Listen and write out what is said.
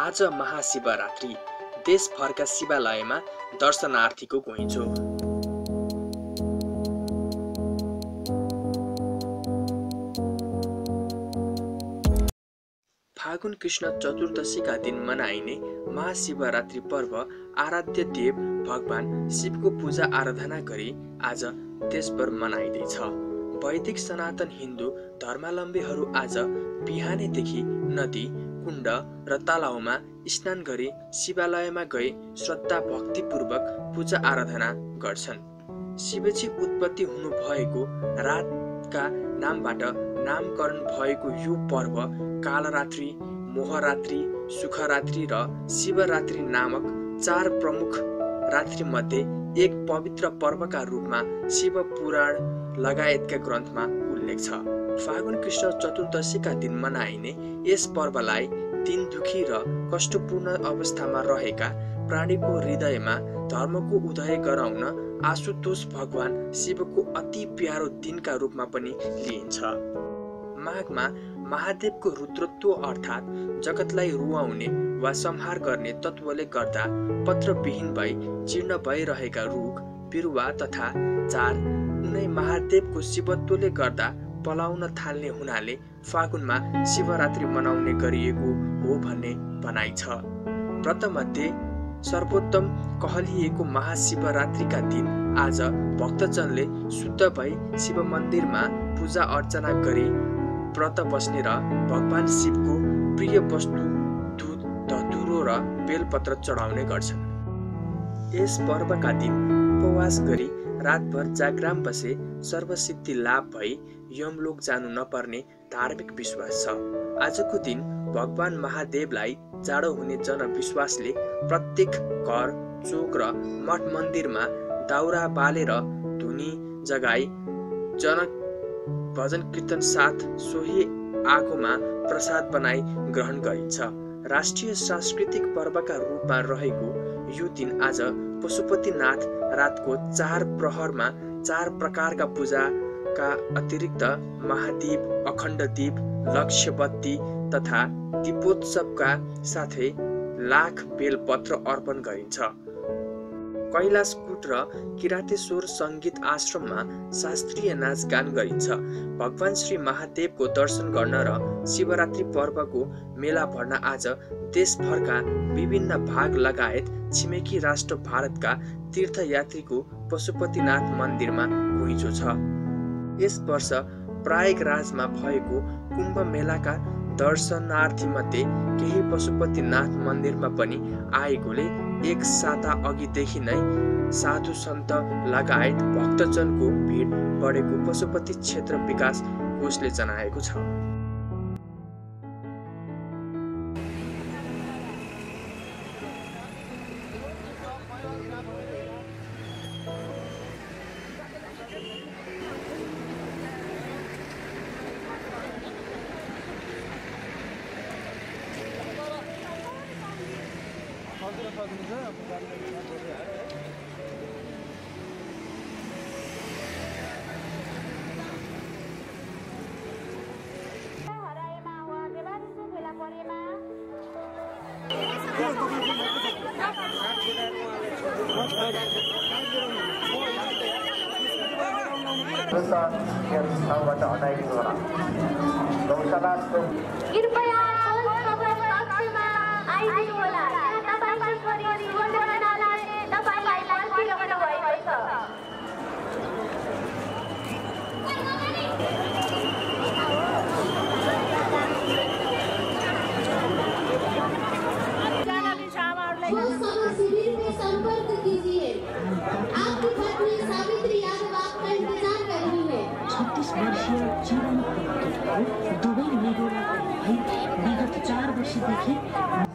आज महाशिवरात्रि देशभरका शिवालयमा दर्शनार्थीको घुइँचो। फागुन कृष्ण चतुर्दशीका दिन मनाइने महाशिवरात्रि पर्व आराध्य देव भगवान शिवको पूजा आराधना गरी आज देशभर मनाइँदैछ। वैदिक सनातन हिन्दू धर्मावलम्बीहरू आज बिहानैदेखि नदी, कुण्ड र तालाउमा स्नान गरी शिवालयमा गई श्रद्धा भक्तिपूर्वक पूजा आराधना गर्छन्। शिवजी उत्पत्ति हुनु भएको रातका नामबाट नामकरण भएको यो पर्व कालरात्रि, मोहरात्रि, सुखरात्रि र शिवरात्रि नामक 4 प्रमुख रात्रि मध्ये एक पवित्र पर्वका रूपमा शिव पुराण लगायतका ग्रन्थमा उल्लेख छ। फागुन कृष्ण चतुर्दशीका दिन मनाइने यस पर्वलाई दिन दुखी र कष्टपूर्ण अवस्थामा रहेका प्राणीको हृदयमा धर्मको उदय गराउन आशुतोष भगवान शिवको अति प्यारो दिनका रूपमा पनि लिइन्छ। माघमा महादेवको रुद्रत्व अर्थात् जगतलाई रुवाउने वा संहार गर्ने तत्त्वले गर्दा पत्रविहीन भई जीर्ण भइरहेका रुख बिरुवा तथा झार उनै महादेवको शिवत्वले गर्दा पलाउन थाल्ने हुनाले फागुनमा शिवरात्रि मनाउने गरिएको हो भन्ने भनाइ छ। व्रतमध्ये सर्वोत्तम कहलिएको महाशिवरात्रिका दिन आज भक्तजनले शुद्ध भई शिव मन्दिरमा पूजा अर्चना गरी व्रत बस्ने र भगवान शिवको प्रिय वस्तु दूध, धतुरो र बेलपत्र चढाउने गर्छन्। यस पर्वका दिन उपवास गरी रातभर जागराम बसे सर्वसिद्धि लाभ भई यमलोक जानु नपर्ने धार्मिक विश्वास छ। आजको दिन भगवान महादेवलाई जाडो हुने जनविश्वासले प्रत्येक घर, चोक र मठ मन्दिरमा दाउरा बालेर धुनी जगाई भजन कीर्तन साथ सोही आगोमा प्रसाद बनाई ग्रहण गरिन्छ। राष्ट्रिय सांस्कृतिक पर्वका रूपमा रहेको यो दिन आज पशुपतिनाथ रातको 4 प्रहरमा 4 प्रकारका पूजाका अतिरिक्त महादीप, अखण्ड दीप, लक्ष्यबत्ती तथा दीपोत्सवका साथै लाख बेलपत्र अर्पण गरिन्छ। कैलाशकूट र किरातेश्वर संगीत आश्रममा शास्त्रीय नाचगान गरिन्छ। भगवान श्री महादेवको दर्शन गर्न र शिवरात्रि पर्वको मेला भर्न आज देशभरका विभिन्न भाग लगायत छिमेकी राष्ट्र भारतका तीर्थयात्रीको पशुपतिनाथ मन्दिरमा घुइँचो छ। यस वर्ष प्रयागराजमा भएको कुम्भ मेलाका दर्शनार्थीमध्ये केही पशुपतिनाथ मन्दिरमा पनि आएकोले एक साता अघिदेखि नै साधु सन्त लगायत भक्तजनको भिड बढेको पशुपति क्षेत्र विकास कोषले जनाएको छ। जीवन दुवै मेरोलाई विगत 4 वर्षदेखि